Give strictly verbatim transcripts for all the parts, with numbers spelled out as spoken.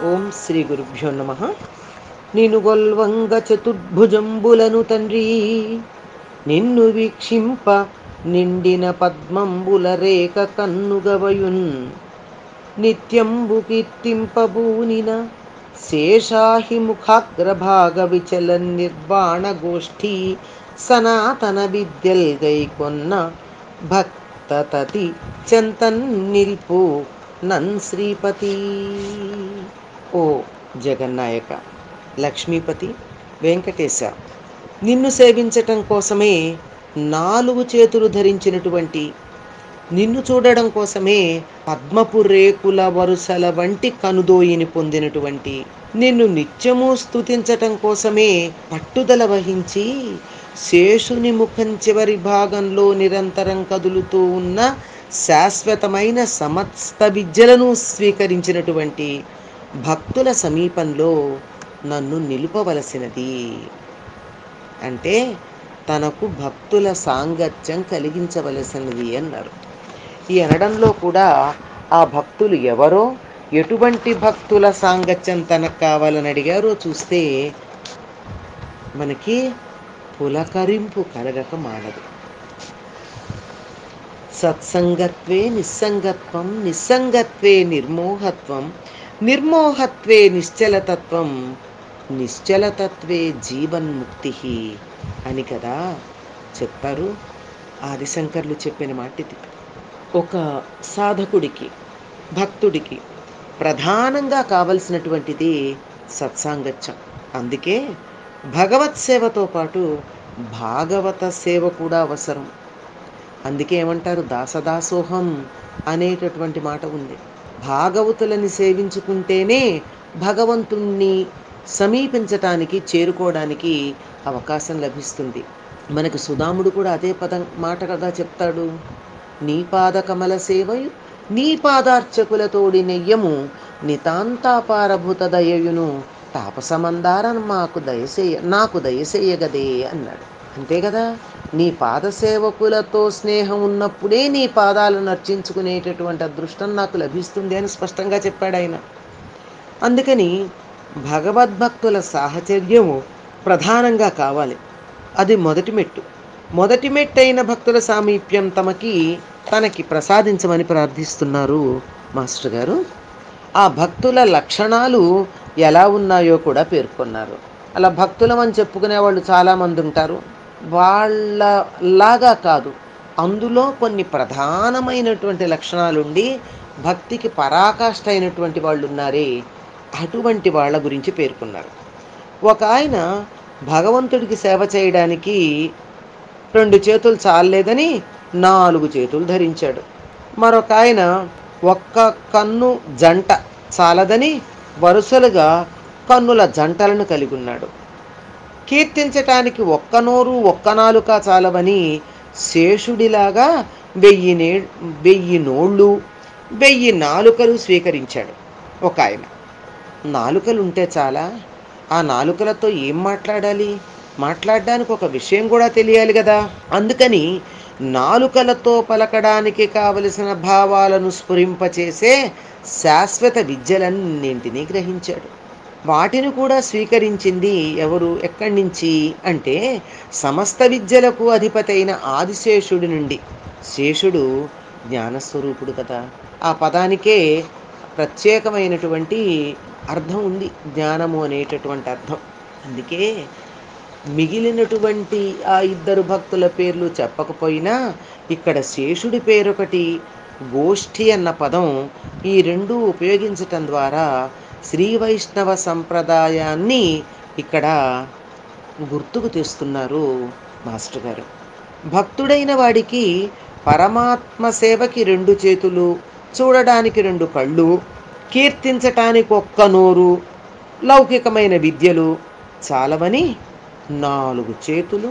ఓం శ్రీ గురుభ్యో నమ. నిను గొల్వంగ చతుర్భుజంబులను తండ్రి, నిన్ను వీక్షింప నిండిన పద్మంబుల రేఖ కన్నుగవయున్, నిత్యంబు కీర్తింపబూనిన శేషాహి ముఖాగ్రభాగ విచల నిర్వాణ గోష్ఠీ సనాతన విద్యల్ గైకొన్న భక్తతతి చెంతన్ నిల్పు నన్ శ్రీపతి. ఓ జగన్నాయక, లక్ష్మీపతి, వెంకటేశ, నిన్ను సేవించటం కోసమే నాలుగు చేతులు ధరించినటువంటి, నిన్ను చూడడం కోసమే పద్మపు రేకుల వరుసల వంటి కనుదోయిని పొందినటువంటి, నిన్ను నిత్యము స్తుతించటం కోసమే పట్టుదల వహించి శేషుని ముఖం చివరి భాగంలో నిరంతరం కదులుతూ ఉన్న శాశ్వతమైన సమస్త విద్యలను స్వీకరించినటువంటి భక్తుల సమీపంలో నన్ను నిలుపవలసినది అంటే తనకు భక్తుల సాంగత్యం కలిగించవలసినది అన్నారు. ఈ అనడంలో కూడా ఆ భక్తులు ఎవరో, ఎటువంటి భక్తుల సాంగత్యం తనకు కావాలని అడిగారో చూస్తే మనకి పులకరింపు కలగక మానదు. సత్సంగత్వే నిస్సంగత్వం, నిస్సంగత్వే నిర్మోహత్వం, నిర్మోహత్వే నిశ్చలతత్వం, నిశ్చలతత్వే జీవన్ముక్తి అని కదా చెప్పారు. ఆదిశంకర్లు చెప్పిన మాట ఇది. ఒక సాధకుడికి, భక్తుడికి ప్రధానంగా కావలసినటువంటిది సత్సాంగత్యం. అందుకే భగవత్ సేవతో పాటు భాగవత సేవ కూడా అవసరం. అందుకే ఏమంటారు, దాసదాసోహం అనేటటువంటి మాట ఉంది. భాగవతులని సేవించుకుంటేనే భగవంతుణ్ణి సమీపించటానికి, చేరుకోవడానికి అవకాశం లభిస్తుంది. మనకు సుధాముడు కూడా అదే పదం మాట కదా చెప్తాడు. నీ పాద కమల సేవయు నీ పాదార్చకులతోడి నెయ్యము నితాంతాపారభూత దయయును తాపసమందారం మాకు దయసేయ నాకు దయసేయగదే అన్నాడు. అంతే కదా, నీ పాద సేవకులతో స్నేహం ఉన్నప్పుడే నీ పాదాలను అర్చించుకునేటటువంటి అదృష్టం నాకు లభిస్తుంది అని స్పష్టంగా చెప్పాడు ఆయన. అందుకని భగవద్భక్తుల సాహచర్యము ప్రధానంగా కావాలి. అది మొదటి మెట్టు. మొదటి మెట్టు అయిన భక్తుల సామీప్యం తమకి తనకి ప్రసాదించమని ప్రార్థిస్తున్నారు మాస్టర్ గారు. ఆ భక్తుల లక్షణాలు ఎలా ఉన్నాయో కూడా పేర్కొన్నారు. అలా భక్తులమని చెప్పుకునే వాళ్ళు చాలామంది ఉంటారు. వాళ్ళలాగా కాదు, అందులో కొన్ని ప్రధానమైనటువంటి లక్షణాలుండి భక్తికి పరాకాష్ఠ అయినటువంటి వాళ్ళు ఉన్నారే, అటువంటి వాళ్ళ గురించి పేర్కొన్నారు. ఒక ఆయన భగవంతుడికి సేవ చేయడానికి రెండు చేతులు చాలలేదని నాలుగు చేతులు ధరించాడు. మరొక ఆయన ఒక్క కన్ను జంట చాలదని వరుసలుగా కన్నుల జంటలను కలిగి ఉన్నాడు. కీర్తించటానికి ఒక్క నోరు ఒక్క నాలుక చాలవని శేషుడిలాగా వెయ్యి నే వెయ్యి నోళ్ళు వెయ్యి నాలుకలు స్వీకరించాడు. ఒక ఆయన నాలుకలు ఉంటే చాలా, ఆ నాలుకలతో ఏం మాట్లాడాలి? మాట్లాడడానికి ఒక విషయం కూడా తెలియాలి కదా. అందుకని నాలుకలతో పలకడానికి కావలసిన భావాలను స్ఫురింపచేసే శాశ్వత విద్యలన్నింటినీ గ్రహించాడు. వాటిని కూడా స్వీకరించింది ఎవరు, ఎక్కడి నుంచి అంటే సమస్త విద్యలకు అధిపతి అయిన ఆదిశేషుడి నుండి. శేషుడు జ్ఞానస్వరూపుడు కదా. ఆ పదానికే ప్రత్యేకమైనటువంటి అర్థం ఉంది, జ్ఞానము అనేటటువంటి అర్థం. అందుకే మిగిలినటువంటి ఆ ఇద్దరు భక్తుల పేర్లు చెప్పకపోయినా ఇక్కడ శేషుడి పేరొకటి, గోష్ఠి అన్న పదం, ఈ రెండు ఉపయోగించటం ద్వారా శ్రీ వైష్ణవ సంప్రదాయాన్ని ఇక్కడ గుర్తుకు తెస్తున్నారు మాస్టర్ గారు. భక్తుడైన వాడికి పరమాత్మ సేవకి రెండు చేతులు, చూడడానికి రెండు కళ్ళు, కీర్తించటానికి ఒక్క నోరు, లౌకికమైన విద్యలు చాలవని నాలుగు చేతులు,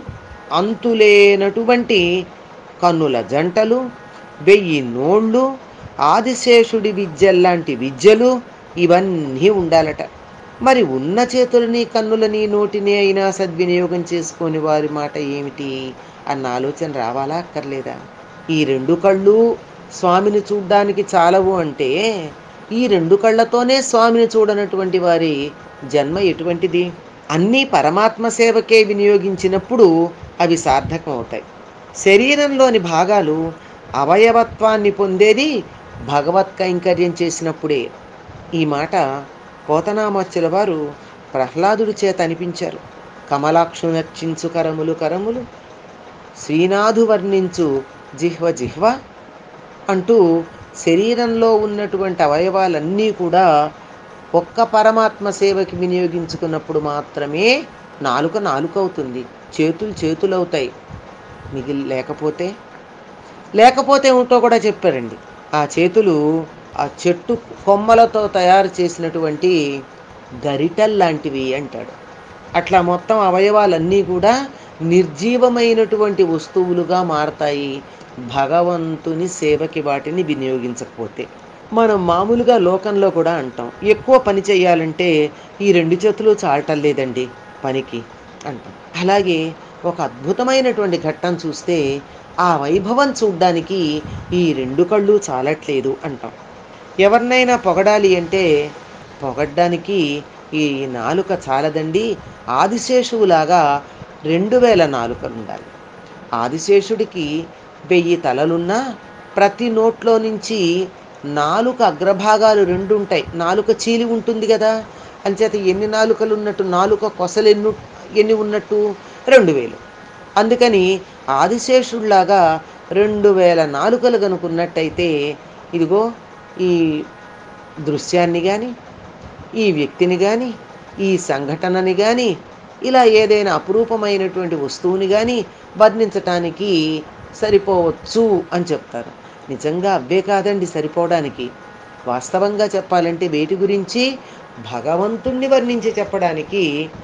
అంతులేనటువంటి కన్నుల జంటలు, వెయ్యి నోళ్ళు, ఆదిశేషుడి విద్యల్లాంటి విద్యలు ఇవన్నీ ఉండాలట. మరి ఉన్న చేతులని, కన్నులని, నోటిని అయినా సద్వినియోగం చేసుకొని వారి మాట ఏమిటి అన్న ఆలోచన రావాలా అక్కర్లేదా? ఈ రెండు కళ్ళు స్వామిని చూడ్డానికి చాలవు అంటే ఈ రెండు కళ్ళతోనే స్వామిని చూడనటువంటి వారి జన్మ ఎటువంటిది? అన్నీ పరమాత్మ సేవకే వినియోగించినప్పుడు అవి సార్థకం అవుతాయి. శరీరంలోని భాగాలు అవయవత్వాన్ని పొందేది భగవత్ కైంకర్యం చేసినప్పుడే. ఈ మాట పోతనామాచ్యుల వారు ప్రహ్లాదుడి చేత అనిపించారు. కమలాక్షు నర్చించు కరములు కరములు, శ్రీనాథు వర్ణించు జిహ్వ జిహ్వ అంటూ శరీరంలో ఉన్నటువంటి అవయవాలన్నీ కూడా ఒక్క పరమాత్మ సేవకి వినియోగించుకున్నప్పుడు మాత్రమే నాలుక నాలుక అవుతుంది, చేతులు చేతులు అవుతాయి. మిగిలి లేకపోతే లేకపోతే ఏమిటో కూడా చెప్పారండి. ఆ చేతులు ఆ చెట్టు కొమ్మలతో తయారు చేసినటువంటి గరిటల్లాంటివి అంటాడు. అట్లా మొత్తం అవయవాలన్నీ కూడా నిర్జీవమైనటువంటి వస్తువులుగా మారతాయి భగవంతుని సేవకి వాటిని వినియోగించకపోతే. మనం మామూలుగా లోకంలో కూడా అంటాం, ఎక్కువ పని చేయాలంటే ఈ రెండు చేతులు చాలటం లేదండి పనికి అంటాం. అలాగే ఒక అద్భుతమైనటువంటి ఘట్టం చూస్తే ఆ వైభవం చూడ్డానికి ఈ రెండు కళ్ళు చాలట్లేదు అంటాం. ఎవరినైనా పొగడాలి అంటే పొగడ్డానికి ఈ నాలుక చాలదండి, ఆదిశేషువులాగా రెండు వేల నాలుకలు ఉండాలి. ఆదిశేషుడికి వెయ్యి తలలున్నా ప్రతి నోట్లో నుంచి నాలుక అగ్రభాగాలు రెండు ఉంటాయి. నాలుక చీలి ఉంటుంది కదా, అంచేత ఎన్ని నాలుకలు ఉన్నట్టు, నాలుక కొసలు ఎన్ని ఎన్ని ఉన్నట్టు రెండు వేలు. అందుకని ఆదిశేషుడిలాగా రెండు వేల నాలుకలు కనుకున్నట్టయితే ఇదిగో ఈ దృశ్యాన్ని కానీ, ఈ వ్యక్తిని కానీ, ఈ సంఘటనని కానీ, ఇలా ఏదైనా అపురూపమైనటువంటి వస్తువుని కానీ వర్ణించటానికి సరిపోవచ్చు అని చెప్తారు. నిజంగా అవే కాదండి సరిపోవడానికి. వాస్తవంగా చెప్పాలంటే వేటి గురించి? భగవంతుణ్ణి వర్ణించి చెప్పడానికి,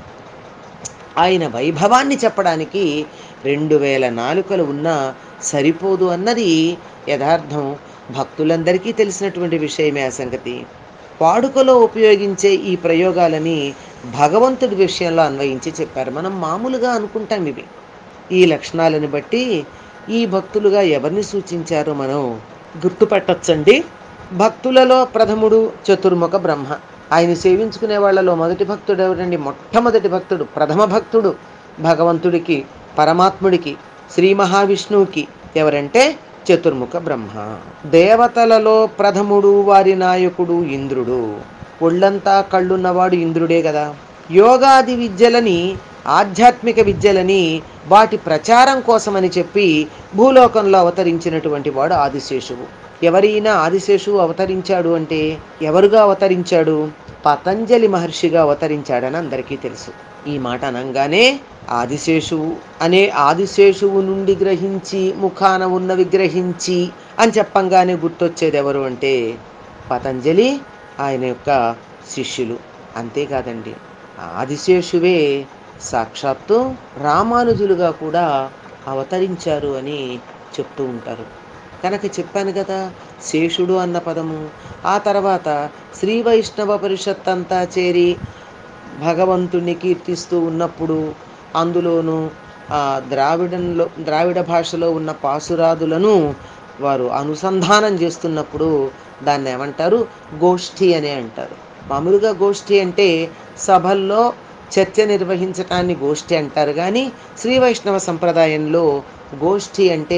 ఆయన వైభవాన్ని చెప్పడానికి రెండు వేల నాలుకలు ఉన్నా సరిపోదు అన్నది యథార్థం. భక్తులందరికీ తెలిసినటువంటి విషయమే ఆ సంగతి. వాడుకలో ఉపయోగించే ఈ ప్రయోగాలని భగవంతుడి విషయంలో అన్వయించి చెప్పారు. మనం మామూలుగా అనుకుంటాం ఇవి. ఈ లక్షణాలను బట్టి ఈ భక్తులుగా ఎవరిని సూచించారో మనం గుర్తుపట్టొచ్చండి. భక్తులలో ప్రథముడు చతుర్ముఖ బ్రహ్మ. ఆయన సేవించుకునే వాళ్ళలో మొదటి భక్తుడు ఎవరండి? మొట్టమొదటి భక్తుడు, ప్రథమ భక్తుడు భగవంతుడికి, పరమాత్ముడికి, శ్రీ మహావిష్ణువుకి ఎవరంటే చతుర్ముఖ బ్రహ్మ. దేవతలలో ప్రథముడు, వారి నాయకుడు ఇంద్రుడు. ఒళ్ళంతా కళ్ళున్నవాడు ఇంద్రుడే కదా. యోగాది విద్యలని, ఆధ్యాత్మిక విద్యలని వాటి ప్రచారం కోసమని చెప్పి భూలోకంలో అవతరించినటువంటి వాడు ఆదిశేషువు. ఎవరైనా ఆదిశేషువు అవతరించాడు అంటే ఎవరుగా అవతరించాడు? పతంజలి మహర్షిగా అవతరించాడని అందరికీ తెలుసు. ఈ మాట అనంగానే ఆదిశేషువు అనే ఆదిశేషువు నుండి గ్రహించి, ముఖాన ఉన్నవి గ్రహించి అని చెప్పంగానే గుర్తొచ్చేది ఎవరు అంటే పతంజలి, ఆయన యొక్క శిష్యులు. అంతేకాదండి, ఆదిశేషువే సాక్షాత్తు రామానుజులుగా కూడా అవతరించారు అని చెప్తూ ఉంటారు. కనుక చెప్పాను కదా, శేషుడు అన్న పదము. ఆ తర్వాత శ్రీ వైష్ణవ పరిషత్ అంతా చేరి భగవంతుణ్ణి కీర్తిస్తూ ఉన్నప్పుడు అందులోనూ ఆ ద్రావిడంలో ద్రావిడ భాషలో ఉన్న పాసురాదులను వారు అనుసంధానం చేస్తున్నప్పుడు దాన్ని ఏమంటారు? గోష్ఠి అనే అంటారు. మామూలుగా గోష్ఠి అంటే సభల్లో చర్చ నిర్వహించటాన్ని గోష్ఠి అంటారు. కానీ శ్రీ వైష్ణవ సంప్రదాయంలో గోష్ఠి అంటే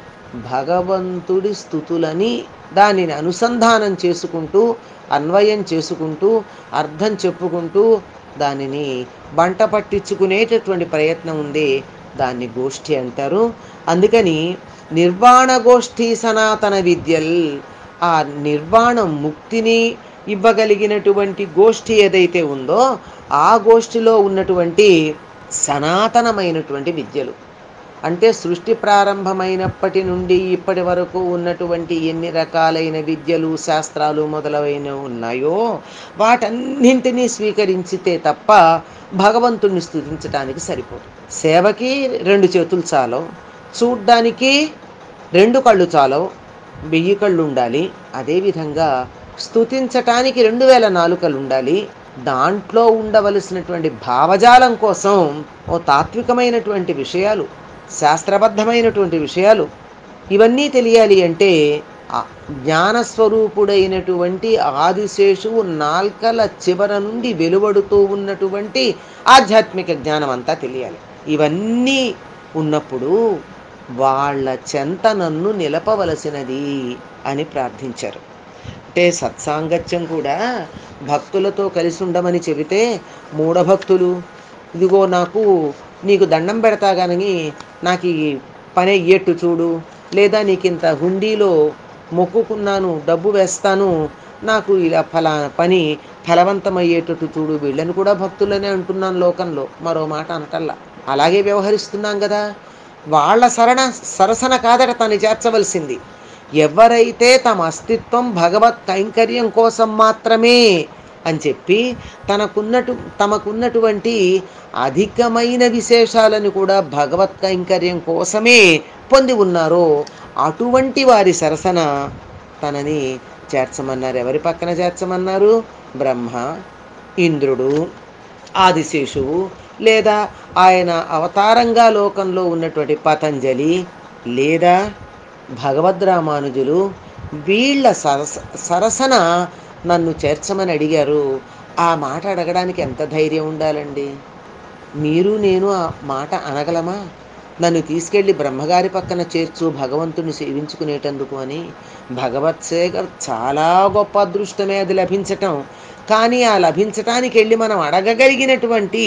భగవంతుడి స్తుతులని దానిని అనుసంధానం చేసుకుంటూ, అన్వయం చేసుకుంటూ, అర్థం చెప్పుకుంటూ దానిని బంట పట్టించుకునేటటువంటి ప్రయత్నం ఉంది, దాన్ని గోష్ఠి అంటారు. అందుకని నిర్వాణ గోష్ఠి సనాతన విద్యల్, ఆ నిర్వాణం ముక్తిని ఇవ్వగలిగినటువంటి గోష్ఠి ఏదైతే ఉందో ఆ గోష్ఠిలో ఉన్నటువంటి సనాతనమైనటువంటి విద్యలు అంటే సృష్టి ప్రారంభమైనప్పటి నుండి ఇప్పటి వరకు ఉన్నటువంటి ఎన్ని రకాలైన విద్యలు, శాస్త్రాలు మొదలైనవి ఉన్నాయో వాటన్నింటినీ స్వీకరించితే తప్ప భగవంతుణ్ణి స్తుతించడానికి సరిపోదు. సేవకి రెండు చేతులు చాలవు, చూడ్డానికి రెండు కళ్ళు చాలవు, వెయ్యి కళ్ళు ఉండాలి. అదేవిధంగా స్తుతించటానికి రెండు వేల నాలుకలు ఉండాలి. దాంట్లో ఉండవలసినటువంటి భావజాలం కోసం ఓ తాత్వికమైనటువంటి విషయాలు, శాస్త్రబద్ధమైనటువంటి విషయాలు ఇవన్నీ తెలియాలి అంటే ఆ జ్ఞానస్వరూపుడైనటువంటి ఆదిశేషువు నాల్కల చివర నుండి వెలువడుతూ ఉన్నటువంటి ఆధ్యాత్మిక జ్ఞానం అంతా తెలియాలి. ఇవన్నీ ఉన్నప్పుడు వాళ్ళ చెంత నన్ను నిలపవలసినది అని ప్రార్థించారు. అంటే సత్సాంగత్యం కూడా భక్తులతో కలిసి ఉండమని చెబితే, మూఢభక్తులు ఇదిగో నాకు నీకు దండం పెడతా కానీ నాకు ఈ పని అయ్యేట్టు చూడు, లేదా నీకింత హుండీలో మొక్కుకున్నాను డబ్బు వేస్తాను, నాకు ఇలా ఫలానా పని ఫలవంతమయ్యేటట్టు చూడు, వీళ్ళని కూడా భక్తులనే అంటున్నాను లోకంలో, మరో మాట అనటల్లా. అలాగే వ్యవహరిస్తున్నాం కదా. వాళ్ళ శరణ సరసన కాదట తను చేర్చవలసింది. ఎవరైతే తమ అస్తిత్వం భగవత్ కైంకర్యం కోసం మాత్రమే అని చెప్పి తనకున్నటు తమకున్నటువంటి అధికమైన విశేషాలను కూడా భగవత్ కైంకర్యం కోసమే పొంది ఉన్నారో అటువంటి వారి సరసన తనని చేర్చమన్నారు. ఎవరి పక్కన చేర్చమన్నారు? బ్రహ్మ, ఇంద్రుడు, ఆదిశేషువు, లేదా ఆయన అవతారంగా లోకంలో ఉన్నటువంటి పతంజలి, లేదా భగవద్రామానుజులు, వీళ్ళ సరస సరసన నన్ను చేర్చమని అడిగారు. ఆ మాట అడగడానికి ఎంత ధైర్యం ఉండాలండి. మీరు నేను ఆ మాట అనగలమా? నన్ను తీసుకెళ్ళి బ్రహ్మగారి పక్కన చేర్చు భగవంతుని సేవించుకునేటందుకు అని. భగవత్ సేవ చాలా గొప్ప అదృష్టమే అది లభించటం. కానీ ఆ లభించటానికి వెళ్ళి మనం అడగగలిగినటువంటి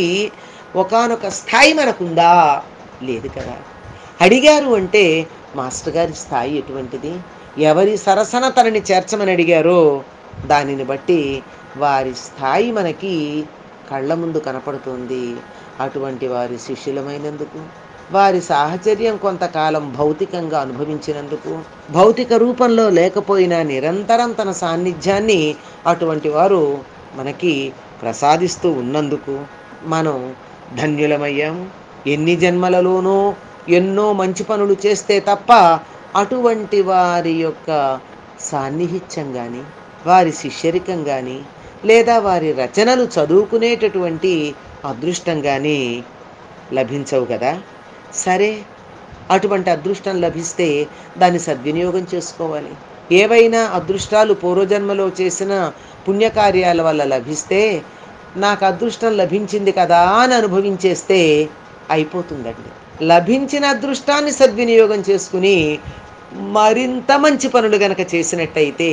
ఒకానొక స్థాయి మనకుందా? లేదు కదా. అడిగారు అంటే మాస్టర్ గారి స్థాయి ఎటువంటిది, ఎవరి సరసన తనని చేర్చమని అడిగారో దానిని బట్టి వారి స్థాయి మనకి కళ్ళ ముందు కనపడుతుంది. అటువంటి వారి శిష్యులమైనందుకు, వారి సాహచర్యం కొంతకాలం భౌతికంగా అనుభవించినందుకు, భౌతిక రూపంలో లేకపోయినా నిరంతరం తన సాన్నిధ్యాన్ని అటువంటి వారు మనకి ప్రసాదిస్తూ ఉన్నందుకు మనం ధన్యులమయ్యాము. ఎన్ని జన్మలలోనూ ఎన్నో మంచి పనులు చేస్తే తప్ప అటువంటి వారి యొక్క సాన్నిహిత్యం కానీ, వారి శిష్యరికం కానీ, లేదా వారి రచనలు చదువుకునేటటువంటి అదృష్టం కానీ లభించవు కదా. సరే, అటువంటి అదృష్టం లభిస్తే దాన్ని సద్వినియోగం చేసుకోవాలి. ఏవైనా అదృష్టాలు పూర్వజన్మలో చేసిన పుణ్యకార్యాల వల్ల లభిస్తే నాకు అదృష్టం లభించింది కదా అని అనుభవించేస్తే అయిపోతుందండి. లభించిన అదృష్టాన్ని సద్వినియోగం చేసుకుని మరింత మంచి పనులు గనక చేసినట్టయితే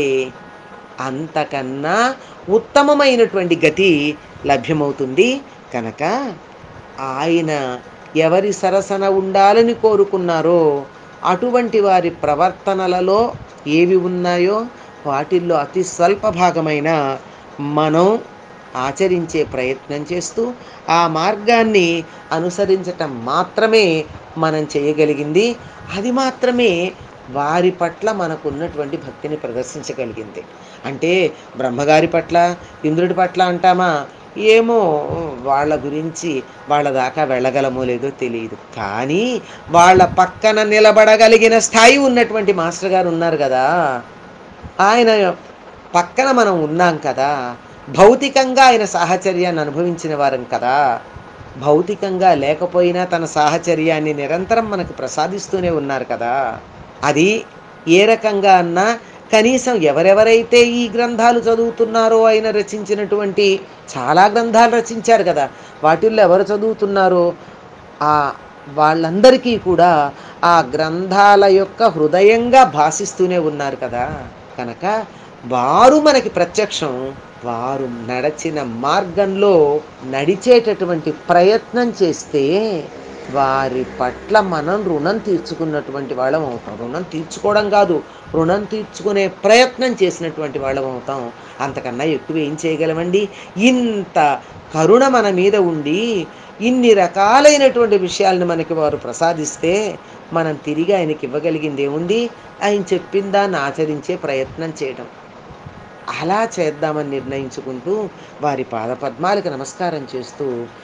అంతకన్నా ఉత్తమమైనటువంటి గతి లభ్యమవుతుంది. కనుక ఆయన ఎవరి సరసన ఉండాలని కోరుకున్నారో అటువంటి వారి ప్రవర్తనలలో ఏవి ఉన్నాయో వాటిల్లో అతి స్వల్ప భాగమైన మనం ఆచరించే ప్రయత్నం చేస్తూ ఆ మార్గాన్ని అనుసరించటం మాత్రమే మనం చేయగలిగింది. అది మాత్రమే వారి పట్ల మనకున్నటువంటి భక్తిని ప్రదర్శించగలిగింది. అంటే బ్రహ్మగారి పట్ల, ఇంద్రుడి పట్ల అంటామా? ఏమో, వాళ్ళ గురించి వాళ్ళ దాకా వెళ్ళగలమో లేదో తెలియదు. కానీ వాళ్ళ పక్కన నిలబడగలిగిన స్థాయి ఉన్నటువంటి మాస్టర్ గారు ఉన్నారు కదా, ఆయన పక్కన మనం ఉన్నాం కదా. భౌతికంగా ఆయన సాహచర్యాన్ని అనుభవించిన వారం కదా. భౌతికంగా లేకపోయినా తన సాహచర్యాన్ని నిరంతరం మనకు ప్రసాదిస్తూనే ఉన్నారు కదా. అది ఏ రకంగా అన్నా కనీసం ఎవరెవరైతే ఈ గ్రంథాలు చదువుతున్నారో ఆయన రచించినటువంటి చాలా గ్రంథాలు రచించారు కదా, వాటిల్లో ఎవరు చదువుతున్నారో ఆ వాళ్ళందరికీ కూడా ఆ గ్రంథాల యొక్క హృదయంగా భాషిస్తూనే ఉన్నారు కదా. కనుక వారు మనకి ప్రత్యక్షం. వారు నడచిన మార్గంలో నడిచేటటువంటి ప్రయత్నం చేస్తే వారి పట్ల మనం రుణం తీర్చుకున్నటువంటి వాళ్ళం అవుతాం. రుణం తీర్చుకోవడం కాదు, రుణం తీర్చుకునే ప్రయత్నం చేసినటువంటి వాళ్ళం అవుతాం. అంతకన్నా ఎక్కువ ఏం చేయగలమండి? ఇంత కరుణ మన మీద ఉండి ఇన్ని రకాలైనటువంటి విషయాలను మనకి వారు ప్రసాదిస్తే మనం తిరిగి ఆయనకి ఇవ్వగలిగింది ఏముంది? ఆయన చెప్పిన దాన్ని ఆచరించే ప్రయత్నం చేయడం. అలా చేద్దామని నిర్ణయించుకుంటూ వారి పాదపద్మాలకు నమస్కారం చేస్తూ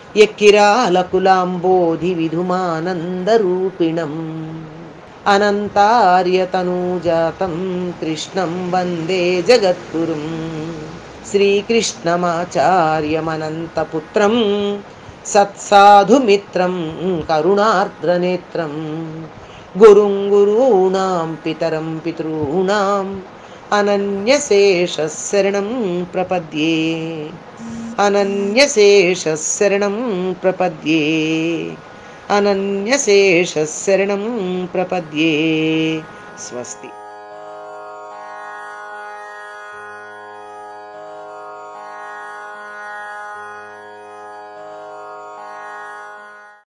ఎక్కిరాలకులాంబోధి విధుమానందరూపిణం అనంతార్యతనూజాతం కృష్ణం వందే జగద్గురుం శ్రీకృష్ణమాచార్యమనంతపుత్రం సత్సాధుమిత్రం కరుణార్ద్రనేత్రం గురుం గురూణాం పితరం పితॄణాం అనన్యశేష శరణం ప్రపద్యే. అనన్యశేష శరణం ప్రపద్యే. అనన్యశేష శరణం ప్రపద్యే. స్వస్తి.